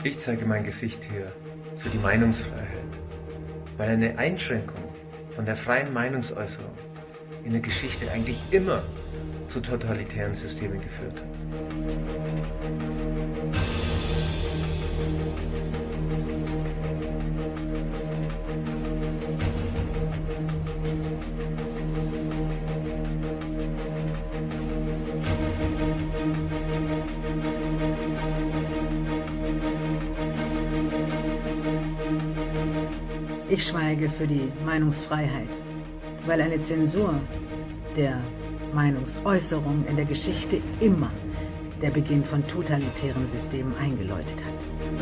Ich zeige mein Gesicht hier für die Meinungsfreiheit, weil eine Einschränkung von der freien Meinungsäußerung in der Geschichte eigentlich immer zu totalitären Systemen geführt hat. Ich schweige für die Meinungsfreiheit, weil eine Zensur der Meinungsäußerung in der Geschichte immer der Beginn von totalitären Systemen eingeläutet hat.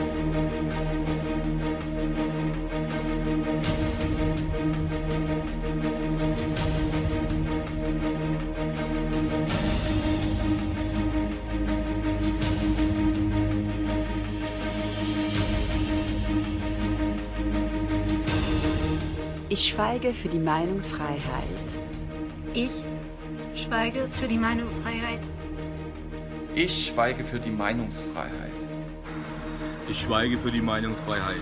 Ich schweige für die Meinungsfreiheit. Ich schweige für die Meinungsfreiheit. Ich schweige für die Meinungsfreiheit. Ich schweige für die Meinungsfreiheit.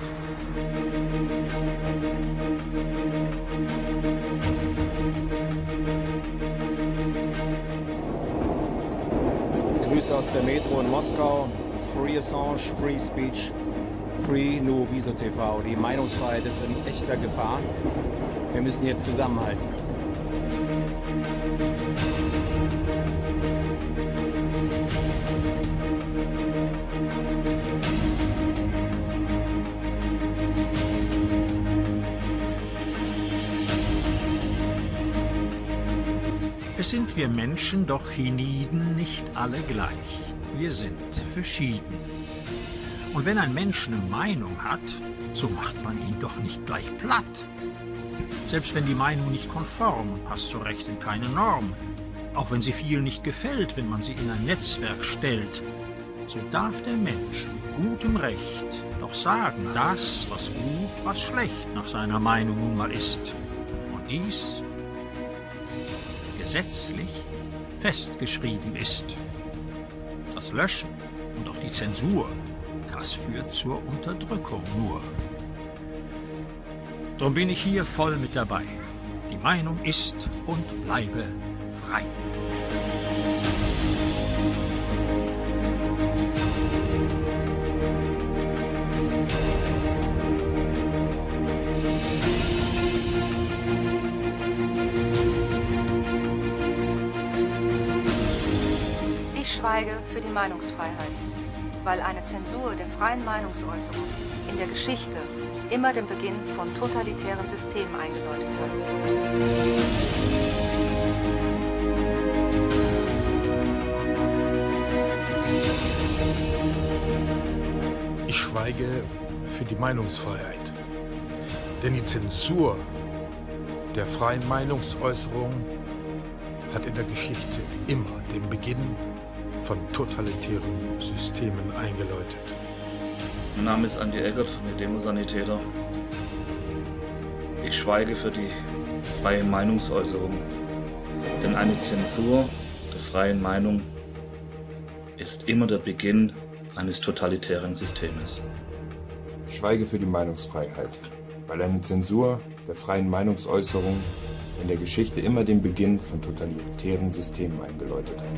Grüße aus der Metro in Moskau. Free Assange, Free Speech, Free Nuoviso TV. Die Meinungsfreiheit ist in echter Gefahr. Wir müssen jetzt zusammenhalten. Es sind wir Menschen doch hienieden nicht alle gleich. Wir sind verschieden. Und wenn ein Mensch eine Meinung hat, so macht man ihn doch nicht gleich platt. Selbst wenn die Meinung nicht konform, passt so recht in keine Norm. Auch wenn sie vielen nicht gefällt, wenn man sie in ein Netzwerk stellt, so darf der Mensch mit gutem Recht doch sagen, das, was gut, was schlecht nach seiner Meinung nun mal ist. Und dies gesetzlich festgeschrieben ist. Das Löschen und auch die Zensur, das führt zur Unterdrückung nur. Drum bin ich hier voll mit dabei. Die Meinung ist und bleibe frei. Ich schweige für die Meinungsfreiheit, weil eine Zensur der freien Meinungsäußerung in der Geschichte immer den Beginn von totalitären Systemen eingeläutet hat. Ich schweige für die Meinungsfreiheit, denn die Zensur der freien Meinungsäußerung hat in der Geschichte immer den Beginn von totalitären Systemen eingeläutet. Mein Name ist Andi Eggert von den Demosanitäter. Ich schweige für die freie Meinungsäußerung, denn eine Zensur der freien Meinung ist immer der Beginn eines totalitären Systems. Ich schweige für die Meinungsfreiheit, weil eine Zensur der freien Meinungsäußerung in der Geschichte immer den Beginn von totalitären Systemen eingeläutet hat.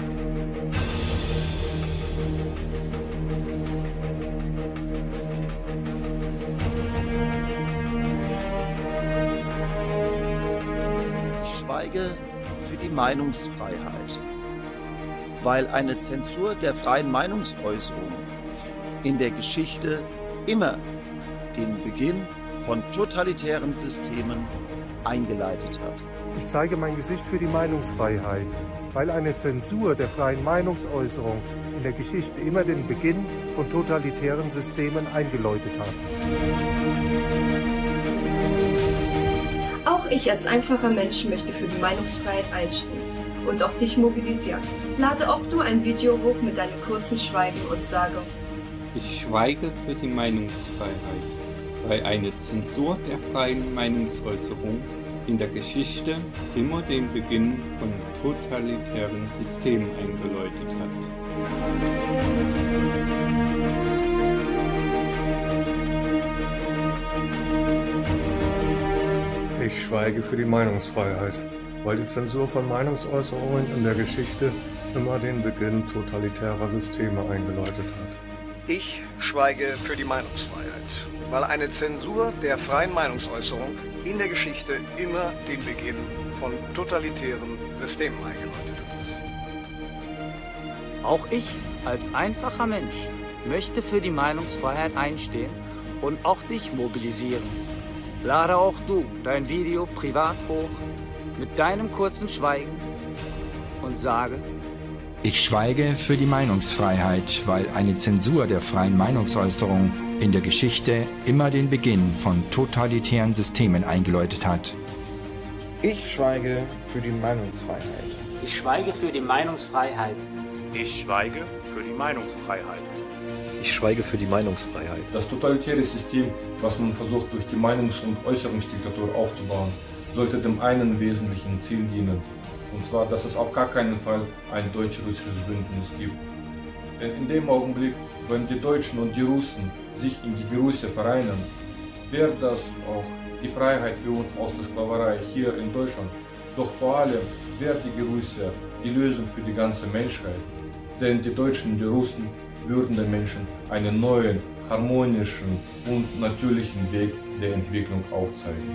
Ich schweige für die Meinungsfreiheit, weil eine Zensur der freien Meinungsäußerung in der Geschichte immer den Beginn von totalitären Systemen eingeleitet hat. Ich zeige mein Gesicht für die Meinungsfreiheit, weil eine Zensur der freien Meinungsäußerung in der Geschichte immer den Beginn von totalitären Systemen eingeläutet hat. Auch ich als einfacher Mensch möchte für die Meinungsfreiheit einstehen und auch dich mobilisieren. Lade auch du ein Video hoch mit deinem kurzen Schweigen und sage: Ich schweige für die Meinungsfreiheit, weil eine Zensur der freien Meinungsäußerung in der Geschichte immer den Beginn von totalitären Systemen eingeläutet hat. Ich schweige für die Meinungsfreiheit, weil die Zensur von Meinungsäußerungen in der Geschichte immer den Beginn totalitärer Systeme eingeläutet hat. Ich schweige für die Meinungsfreiheit, weil eine Zensur der freien Meinungsäußerung in der Geschichte immer den Beginn von totalitären Systemen eingeläutet hat. Auch ich als einfacher Mensch möchte für die Meinungsfreiheit einstehen und auch dich mobilisieren. Lade auch du dein Video privat hoch mit deinem kurzen Schweigen und sage: Ich schweige für die Meinungsfreiheit, weil eine Zensur der freien Meinungsäußerung in der Geschichte immer den Beginn von totalitären Systemen eingeläutet hat. Ich schweige für die Meinungsfreiheit. Ich schweige für die Meinungsfreiheit. Ich schweige für die Meinungsfreiheit. Ich schweige für die Meinungsfreiheit. Das totalitäre System, was man versucht durch die Meinungs- und Äußerungsdiktatur aufzubauen, sollte dem einen wesentlichen Ziel dienen. Und zwar, dass es auf gar keinen Fall ein deutsch-russisches Bündnis gibt. Denn in dem Augenblick, wenn die Deutschen und die Russen sich in die Gerusse vereinen, wäre das auch die Freiheit für uns aus der Sklaverei hier in Deutschland. Doch vor allem wäre die Gerusse die Lösung für die ganze Menschheit. Denn die Deutschen und die Russen würden den Menschen einen neuen, harmonischen und natürlichen Weg der Entwicklung aufzeigen.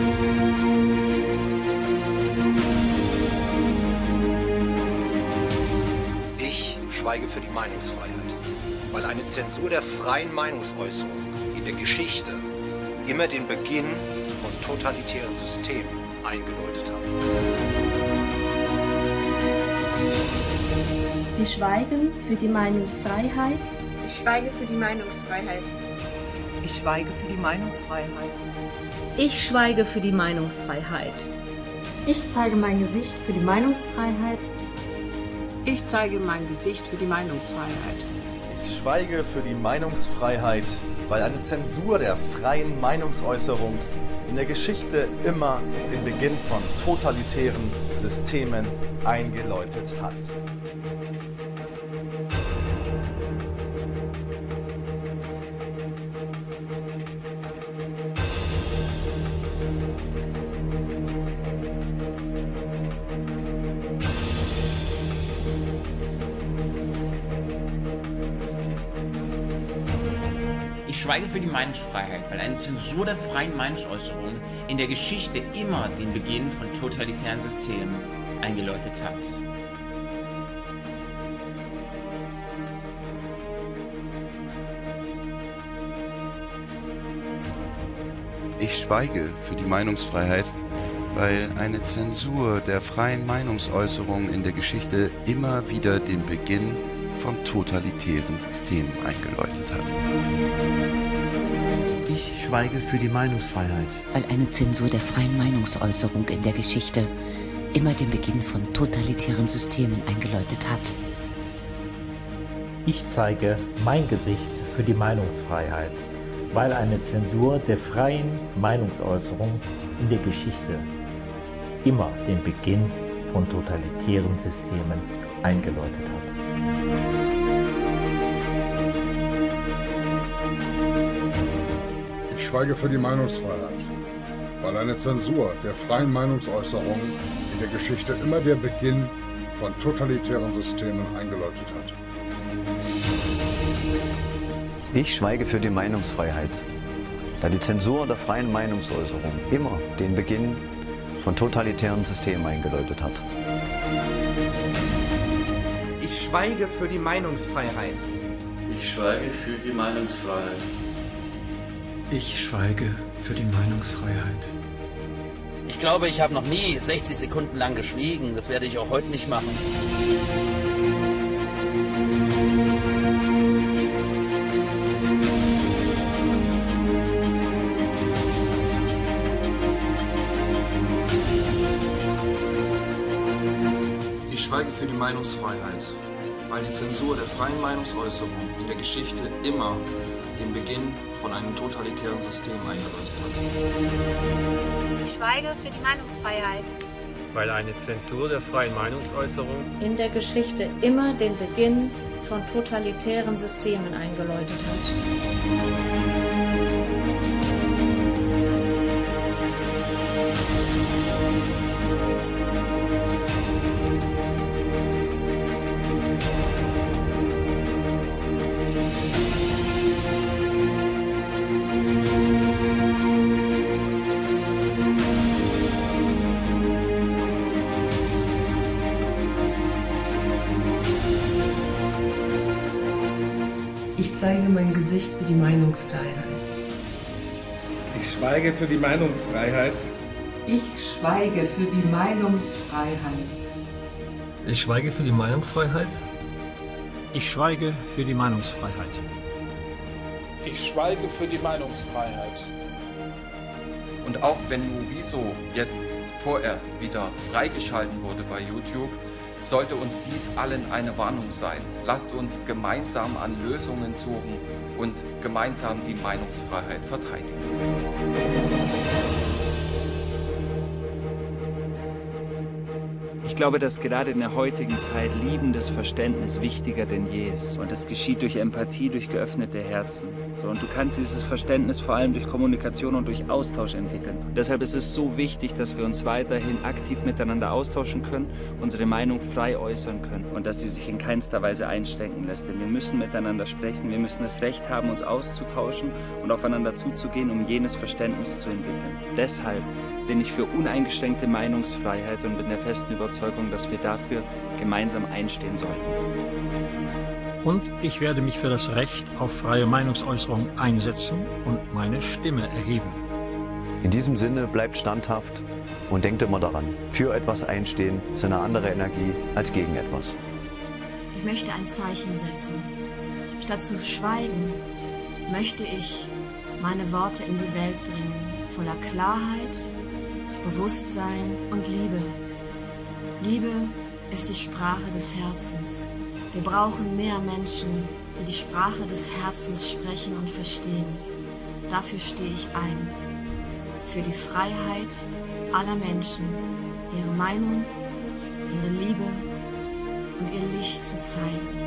Ich schweige für die Meinungsfreiheit, weil eine Zensur der freien Meinungsäußerung in der Geschichte immer den Beginn von totalitären Systemen eingeläutet hat. Wir schweigen für die Meinungsfreiheit. Ich schweige für die Meinungsfreiheit. Ich schweige für die Meinungsfreiheit. Ich schweige für die Meinungsfreiheit. Ich zeige mein Gesicht für die Meinungsfreiheit. Ich zeige mein Gesicht für die Meinungsfreiheit. Ich schweige für die Meinungsfreiheit, weil eine Zensur der freien Meinungsäußerung in der Geschichte immer den Beginn von totalitären Systemen eingeläutet hat. Ich schweige für die Meinungsfreiheit, weil eine Zensur der freien Meinungsäußerung in der Geschichte immer den Beginn von totalitären Systemen eingeläutet hat. Ich schweige für die Meinungsfreiheit, weil eine Zensur der freien Meinungsäußerung in der Geschichte immer wieder den Beginn von totalitären Systemen eingeläutet hat. Ich schweige für die Meinungsfreiheit, weil eine Zensur der freien Meinungsäußerung in der Geschichte immer den Beginn von totalitären Systemen eingeläutet hat. Ich zeige mein Gesicht für die Meinungsfreiheit, weil eine Zensur der freien Meinungsäußerung in der Geschichte immer den Beginn von totalitären Systemen eingeläutet hat. Ich schweige für die Meinungsfreiheit, weil eine Zensur der freien Meinungsäußerung in der Geschichte immer der Beginn von totalitären Systemen eingeläutet hat. Ich schweige für die Meinungsfreiheit, da die Zensur der freien Meinungsäußerung immer den Beginn von totalitären Systemen eingeläutet hat. Ich schweige für die Meinungsfreiheit. Ich schweige für die Meinungsfreiheit. Ich schweige für die Meinungsfreiheit. Ich glaube, ich habe noch nie 60 Sekunden lang geschwiegen. Das werde ich auch heute nicht machen. Ich schweige für die Meinungsfreiheit, weil die Zensur der freien Meinungsäußerung in der Geschichte immer den Beginn von einem totalitären System eingeläutet hat. Ich schweige für die Meinungsfreiheit, weil eine Zensur der freien Meinungsäußerung in der Geschichte immer den Beginn von totalitären Systemen eingeläutet hat. zeige mein Gesicht für die Meinungsfreiheit. Ich schweige für die Meinungsfreiheit. Ich schweige für die Meinungsfreiheit. Ich schweige für die Meinungsfreiheit. Ich schweige für die Meinungsfreiheit. Ich schweige für die Meinungsfreiheit. Und auch wenn Nuviso jetzt vorerst wieder freigeschalten wurde bei YouTube, sollte uns dies allen eine Warnung sein. Lasst uns gemeinsam an Lösungen suchen und gemeinsam die Meinungsfreiheit verteidigen. Ich glaube, dass gerade in der heutigen Zeit liebendes Verständnis wichtiger denn je ist. Und das geschieht durch Empathie, durch geöffnete Herzen. So, und du kannst dieses Verständnis vor allem durch Kommunikation und durch Austausch entwickeln. Und deshalb ist es so wichtig, dass wir uns weiterhin aktiv miteinander austauschen können, unsere Meinung frei äußern können und dass sie sich in keinster Weise einschränken lässt. Denn wir müssen miteinander sprechen, wir müssen das Recht haben, uns auszutauschen und aufeinander zuzugehen, um jenes Verständnis zu entwickeln. Deshalb bin ich für uneingeschränkte Meinungsfreiheit und bin der festen Überzeugung, dass wir dafür gemeinsam einstehen sollten. Und ich werde mich für das Recht auf freie Meinungsäußerung einsetzen und meine Stimme erheben. In diesem Sinne bleibt standhaft und denkt immer daran, für etwas einstehen ist eine andere Energie als gegen etwas. Ich möchte ein Zeichen setzen. Statt zu schweigen, möchte ich meine Worte in die Welt bringen, voller Klarheit, Bewusstsein und Liebe. Liebe ist die Sprache des Herzens. Wir brauchen mehr Menschen, die die Sprache des Herzens sprechen und verstehen. Dafür stehe ich ein. Für die Freiheit aller Menschen, ihre Meinung, ihre Liebe und ihr Licht zu zeigen.